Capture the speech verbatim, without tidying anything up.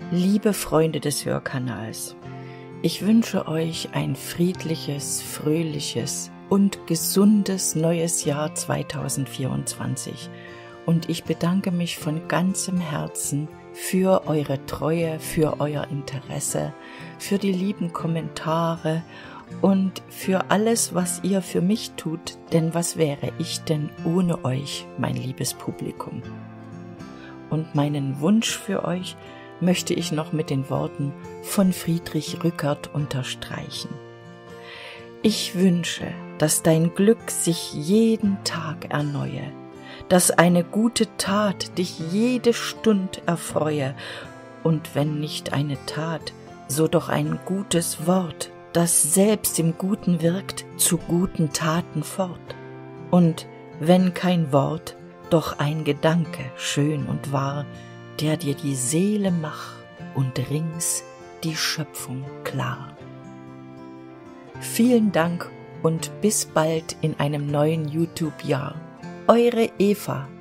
Liebe Freunde des Hörkanals, ich wünsche euch ein friedliches, fröhliches und gesundes neues Jahr zweitausendvierundzwanzig und ich bedanke mich von ganzem Herzen für eure Treue, für euer Interesse, für die lieben Kommentare und für alles, was ihr für mich tut, denn was wäre ich denn ohne euch, mein liebes Publikum? Und meinen Wunsch für euch möchte ich noch mit den Worten von Friedrich Rückert unterstreichen. Ich wünsche, dass dein Glück sich jeden Tag erneuhe, dass eine gute Tat dich jede Stund erfreue, und wenn nicht eine Tat, so doch ein gutes Wort, das selbst im Guten wirkt, zu guten Taten fort. Und wenn kein Wort, doch ein Gedanke, schön und wahr, der dir die Seele mach und rings die Schöpfung klar. Vielen Dank und bis bald in einem neuen YouTube-Jahr. Eure Eva.